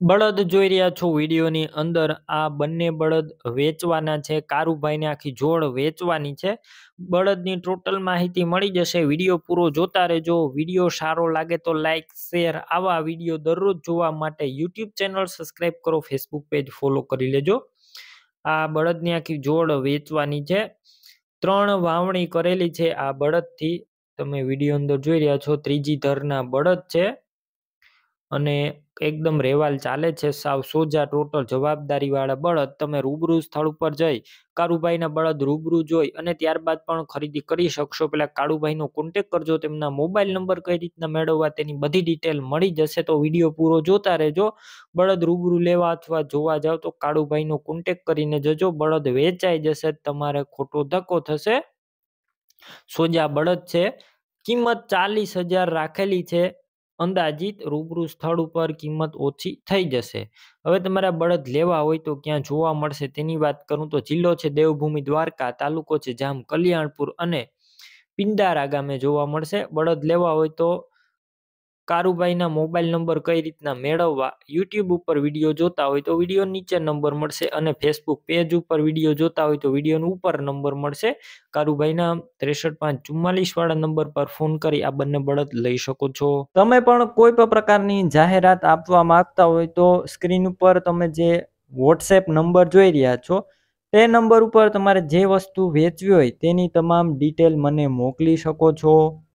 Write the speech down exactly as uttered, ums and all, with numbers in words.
બળદ જોઈ રહ્યા છો વિડીયોની અંદર આ બંને બળદ વેચવાના છે. કારુભાઈને આખી જોડ વેચવાની છે. બળદની ટોટલ માહિતી મળી જશે. વિડીયો પૂરો જોતા રહેજો. વિડીયો સારો લાગે તો લાઈક શેર. આવા વિડીયો દરરોજ જોવા માટે યુટ્યુબ ચેનલ સબસ્ક્રાઈબ કરો, ફેસબુક પેજ ફોલો કરી લેજો. આ બળદની આખી જોડ વેચવાની છે. ત્રણ વાવણી કરેલી છે આ બળદથી. તમે વિડીયો અંદર જોઈ રહ્યા છો ત્રીજી ધરના બળદ છે અને એકદમ રેવાલ ચાલે છે. સાવ સોજા ટોટલ જવાબદારી વાળા બળદ. તમે રૂબરૂ સ્થળ ઉપર જઈ કારુભાઈના બળદ રૂબરૂ જોઈ અને ત્યારબાદ પણ ખરીદી કરી શકશો. પેલા કારુભાઈનો કોન્ટેક કરજો. તેમના મોબાઈલ નંબર કઈ રીતના મેળવવા તેની બધી ડિટેલ મળી જશે. તો વિડીયો પૂરો જોતા રહેજો. બળદ રૂબરૂ લેવા અથવા જોવા જાવ તો કારુભાઈનો કોન્ટેક કરીને જજો. બળદ વેચાઈ જશે, તમારે ખોટો ધક્કો થશે. સોજા બળદ છે. કિંમત ચાલીસ હજાર રાખેલી છે અંદાજિત. રૂબરૂ સ્થળ ઉપર કિંમત ઓછી થઈ જશે. હવે તમારા બળદ લેવા હોય તો ક્યાં જોવા મળશે તેની વાત કરું તો જિલ્લો છે દેવભૂમિ દ્વારકા, તાલુકો છે જામ કલ્યાણપુર અને પિંડારા ગામે જોવા મળશે. બળદ લેવા હોય તો કારુભાઈના મોબાઈલ નંબર કઈ રીતના મેળવવા, યુટ્યુબ ઉપર વિડીયો જોતા હોય તો વિડીયો નીચે નંબર મળશે અને ફેસબુક પેજ ઉપર વિડીયો જોતા હોય તો વિડીયો ઉપર નંબર મળશે. કારુભાઈના ત્રેસઠ પાંચ ચુમ્માલીસ વાળા નંબર પર ફોન કરી આ બંને બળદ લઈ શકો છો. તમે પણ કોઈ પણ પ્રકારની જાહેરાત આપવા માંગતા હોય તો સ્ક્રીન ઉપર તમે જે વોટ્સએપ નંબર જોઈ રહ્યા છો તે નંબર ઉપર તમારે જે વસ્તુ વેચવી હોય તેની તમામ ડિટેલ મને મોકલી શકો છો.